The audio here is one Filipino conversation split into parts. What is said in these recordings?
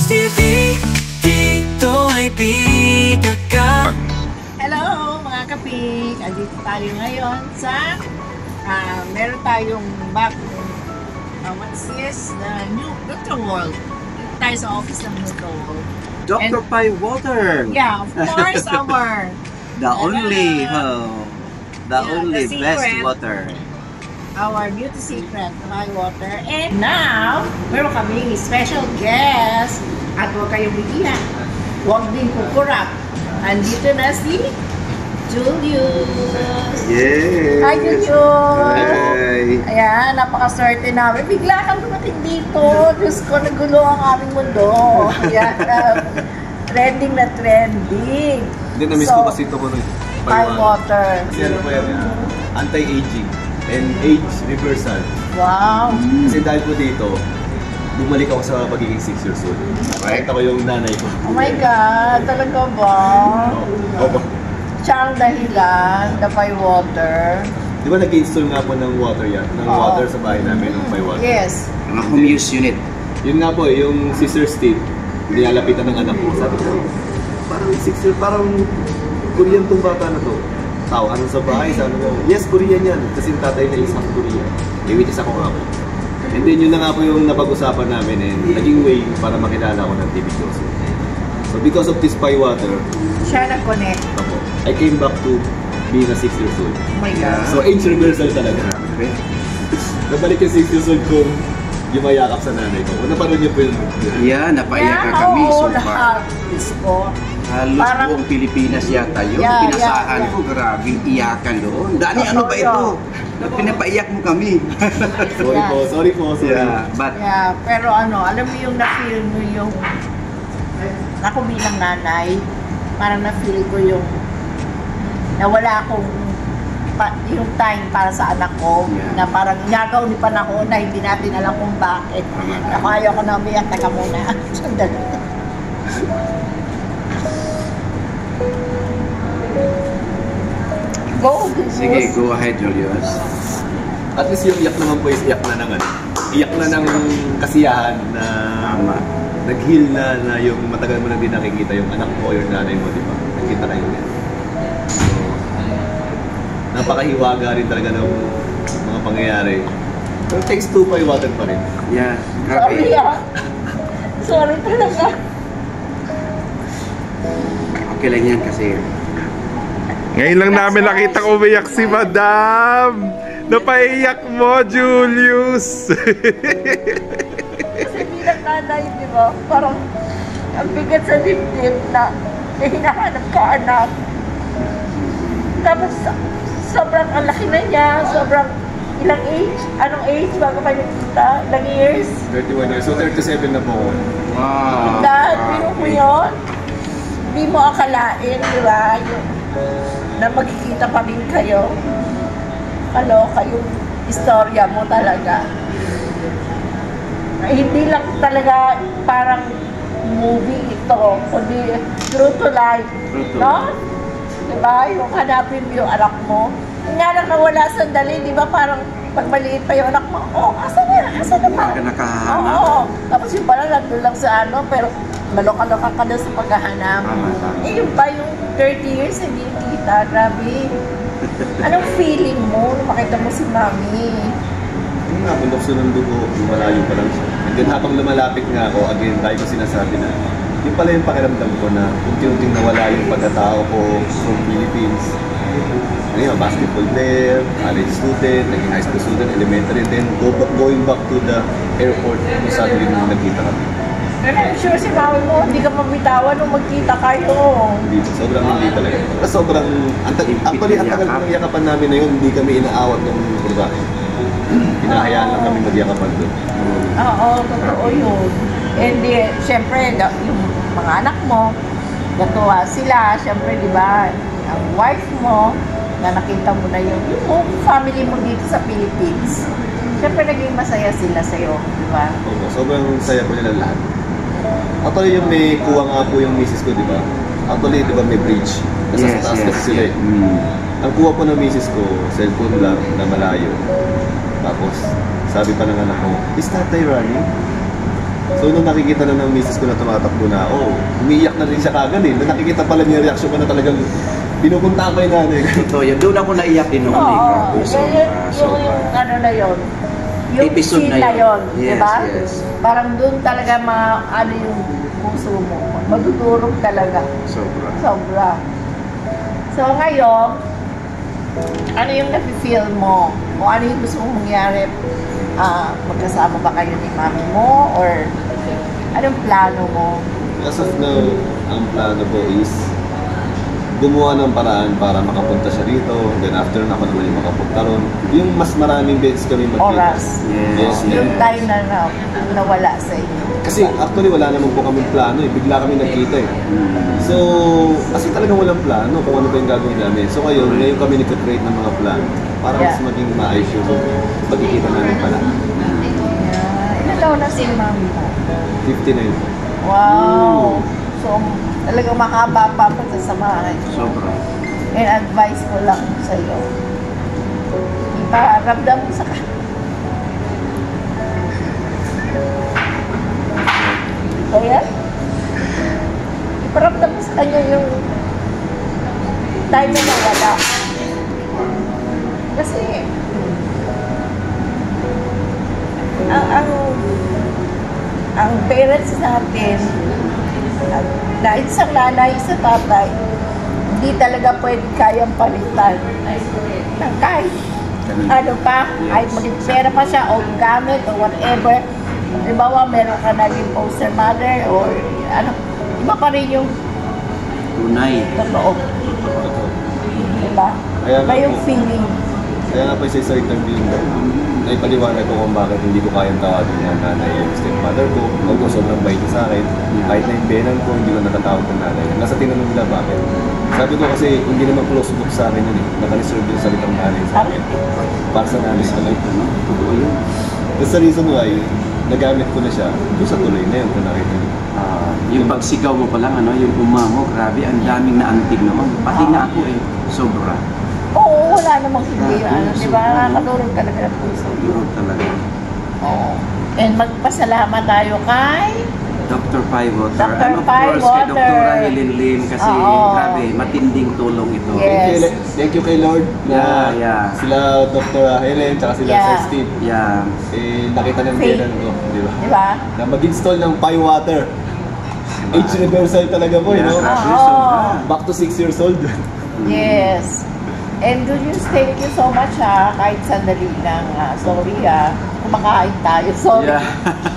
TV, dito ay bida ka. Hello mga kapik! Andito tayo ngayon sa meron tayong back what's this? The new Dr. World. Dito tayo sa office ng Dr. World. Dr. Pai Water. Yeah, of course our The only best secret. water. Our beauty secret, my water. And now, meron kaming special guest. At huwag kayong bigilan. Huwag din kukurap. Andito na si Julius. Yay! Hi, Julius! Hi! Ayan, napakaswerte namin. Bigla kang dumating dito. Diyos ko, nagulo ang aming mundo. Ayan, trending na trending. Hindi, na-miss ko kasi ito ko ng Pai water. Kasi ano pa yan, anti-aging and age reversal. Wow! Kasi dahil po dito, bumalik ako sa pagiging 6 years old. Nakita ko yung nanay ko. Oh my God! Talaga ba? Opo. Siya ang dahilan, the Pai water. Di ba nag-install nga po ng water yan? Ng water sa bahay namin, ng Pai water. Yes. Mga home use unit. Yun nga po, yung sister Steve, nilalapitan ng anak ko. Sabi ko, parang 6 years, parang Korean tong bata na to. Tao, ano sa bahay? Sabi ko, yes, Korean yan. Kasi yung tatay na isang Korean. Which is ako nga po. And then yun na nga po yung napag-usapan namin and naging way para makilala ko ng TV shows. So because of this Pai water, Siya nag-connect. I came back to being a 6 years old. Oh my God. So age reversal talaga. Nabalik yung 6 years old ko, yung mayakap sa nanay ko. Napanood niyo po yun. Yeah, napaiyak ka kami. So far. Lahat. Diyos ko. Halos Parang- buong Pilipinas yata yun. Yeah, Pinasahan yeah. ko, grabing iyakan doon. Dani, ano ba ito? Pinapaiyak mo kami. Sorry po. Yeah, but Yeah, pero ano, alam mo yung na-feel mo yung ako bilang nanay, parang na-feel ko yung nawala akong yung time para sa anak ko, Yeah. na parang inagaw ni panahon na hindi natin alam kung bakit. Tama. Ako ayaw ko na umiyak, taka muna. Sandali. Go, Julius. sige, go ahead, Julius. At least yung iyak naman po is iyak na ng ano. Iyak na ng kasiyahan na Tama. nag-heal na yung matagal mo na din nakikita yung anak mo o yung nanay mo, di ba? Nakita kayo yan. Napakahiwaga rin talaga ng mga pangyayari. Pero thanks to Pai water pa rin. Yeah, Sorry grabe. Sorry talaga. Okay lang yan kasi Ngayon lang namin nakita ko umiyak si Madam. Napaiyak mo, Julius. Kasi bilang nanay, di ba? Parang ang bigat sa dibdib na hinahanap ka anak. Tapos sobrang ang laki na niya, sobrang ilang age? Anong age bago kayo nakita? Ilang years? 31 years. So 37 na po ako. wow. Dahil biro mo yun, hindi mo akalain, di ba? Na magkikita pa rin kayo. Kaloka yung istorya mo talaga. Hindi lang talaga parang movie ito, kundi true to life. True to No? Diba? Yung hanapin mo yung anak mo. Yung nga lang nawala sandali, di ba? Parang pag maliit pa yung anak mo, oh, asa na? Asa na ba? Ka nakahanap. Oo. Tapos yung pala nandun lang sa ano, pero maloka-loka ka na sa paghahanap. Tama, tama. Eh, yung pa yung 30 years hindi kita, grabe. Anong feeling mo nung makita mo si Mami? Yung nga, bulokso ng dugo, malayo pa lang siya. And then habang lumalapit nga ako, again, tayo ko sinasabi na, yun pala yung pakiramdam ko na unti-unting nawala yung pagkatao ko from Philippines. Ano yun, basketball player, college student, naging high school student, elementary, then going back to the airport kung saan din nagkita kami. Pero I'm sure si Mami mo, hindi ka mabitawan nung magkita kayo. Hindi, sobrang hindi talaga. Sobrang, actually, ang tagal ng yakapan namin na yun, hindi kami inaawat ng babae. Hinahayaan lang kami magyakapan doon. Oo, totoo yun. And syempre, yung mga anak mo, natuwa sila, syempre, di ba, ang wife mo, na nakita mo na yung family mo dito sa Philippines. Syempre, naging masaya sila sa'yo, di ba? Oo, sobrang saya po nila lahat. Actually, yung may kuha nga po yung misis ko, di ba? Actually, di ba may bridge? Nasa taas kasi sila eh. Ang kuha po ng misis ko, cellphone lang na malayo. Tapos, sabi pa ng anak ko, is tatay running? So nung nakikita na ng misis ko na tumatakbo na ako, umiiyak na rin siya kagad eh. Nung nakikita pala niya yung reaction ko na talagang pinupunta ko yung nanay ko. Totoo yan. Doon ako naiyak din noon eh. Oo, Grabe, sobra, sobra. yung ano na yun. Yung Episode scene na na yun. yun, di Yes, ba? yes. Parang doon talaga ano yung puso mo. Madudurog talaga. Sobra. Sobra. So ngayon, ano yung nafe-feel mo? O ano yung gusto mong mangyari? Magkasama ba kayo ni mami mo? Or anong plano mo? As of now, ang plano ko is gumawa ng paraan para makapunta siya rito. Then after na ako naman yung makapunta ron. Yung mas maraming beses kami magkita. Oras. Yes, Yung yes. time na nawala sa inyo. Kasi actually wala naman po kami plano eh. Bigla kami nagkita eh. So, kasi talagang walang plano kung ano ba yung gagawin namin. So ngayon kami nag-create ng mga plano para mas Yeah. maging maayos yung pagkikita namin pala. Ilan taon na si mami mo? 59. Wow! So, talagang mahaba pa pagsasamahan. Sobra. And advice ko lang sa iyo. Iparamdam mo sa kanya. Kaya, iparamdam mo sa kanya yung time na nawala. Kasi, ang parents natin, na isang nanay, isang tatay, hindi talaga pwede kayang palitan ng kahit ano pa, kahit maging pera pa siya o gamit o whatever. Halimbawa, meron ka naging poster mother or ano, iba pa rin yung Tunay. totoo. Diba? Kaya Iba nga yung po. feeling. Kaya nga po sa interview, naipaliwanag ko kung bakit hindi ko kayang tawagin na nanay yung stepmother ko. Although sobrang bait niya sa akin. Kahit na yung benan ko, hindi ko natatawag ng nanay. Nasa tinanong nila bakit. Sabi ko kasi hindi naman close book sa akin yun eh. Naka-reserve yung salitang nanay sa akin. Para sa nanay ko lang. Totoo yun. That's the reason why nagamit ko na siya doon sa tuloy na yun kung nakita niyo. Yung pagsigaw mo pa lang, ano, yung uma mo, grabe, ang daming naantig naman. Pati na ako eh. Sobra. Oo, wala namang hindi. Ano, di ba? Nakakadurog talaga ng puso. Durog talaga. Oo. And magpasalamat tayo kay Dr. Piewater. Dr. And of course, kay Piewater. Dr. Helen Lim kasi Oo. grabe, matinding tulong ito. Yes. Thank you kay Lord na Yeah. sila Dr. Helen tsaka sila Yeah. Sir Steve. Yeah. Eh, nakita ng Faith. benan ko, di ba? Di ba? Na mag-install ng Piewater. Age reversal talaga po, you know? Grabe, Oo. sobra. Back to 6 years old. Yes. And Julius, thank you so much kahit sandali lang. Sorry kumakain tayo. Sorry. Yeah.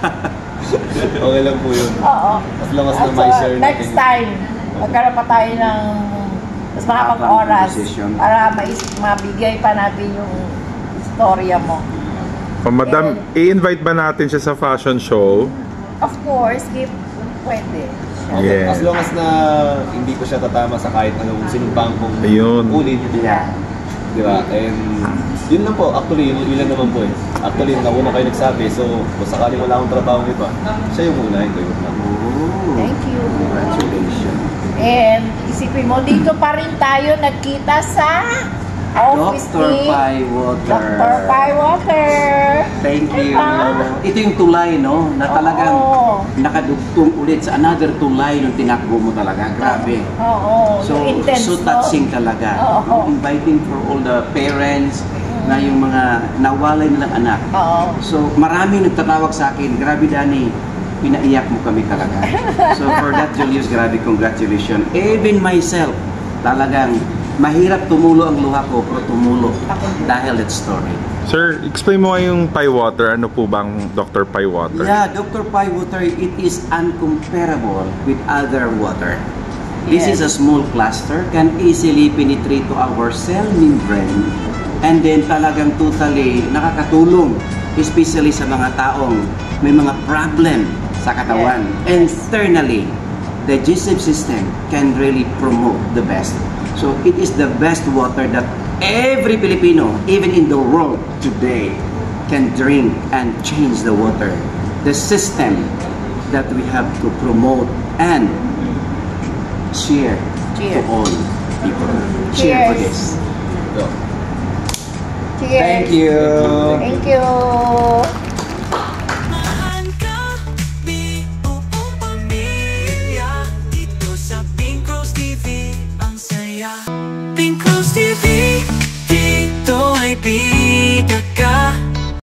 Okay lang po yun. Oo. As long as At na may share natin. next time, magkaroon pa tayo ng mas makapag oras conversation. para mabigay pa natin yung istorya mo. Madam, i-invite ba natin siya sa fashion show? Of course, pwede. Okay. Yeah. As long as na hindi ko siya tatama sa kahit anong sinumpang kong Ayun. ulit. Yeah. Di ba? And yun lang po. Actually, yun lang naman po eh. Actually, nauna kayo nagsabi. So, kung sakaling wala akong trabaho iba, siya yung unahin ko yun lang. Oh, Thank you. congratulations. And isipin mo, dito pa rin tayo nagkita sa office Dr. ni Piewater. Dr. Piewater. Thank you. Diba? Ito yung tulay, no? Na talagang Oo. nakadugtong ulit sa another tulay nung tinakbo mo talaga. Grabe. Oo. So, yung intense, so touching talaga. Oo. Inviting for all the parents na yung mga nawalay nilang anak. Oo. So, maraming nagtatawag sa akin, grabe Danny, pinaiyak mo kami talaga. So, for that, Julius, grabe, congratulations. Even myself, talagang mahirap tumulo ang luha ko, pero tumulo dahil that story. Sir, explain mo nga yung Piewater. Ano po bang Dr. Piewater? Yeah, Dr. Piewater, it is uncomparable with other water. This is a small cluster, can easily penetrate to our cell membrane, and then talagang totally nakakatulong, especially sa mga taong may mga problem sa katawan. Internally, the digestive system can really promote the best. So it is the best water that every Filipino, even in the world today, can drink and change the water. The system that we have to promote and share Cheers. to all people. Cheer for Cheers. this. So, Cheers. Thank you. Thank you. Mahal ka, Pink Rose TV.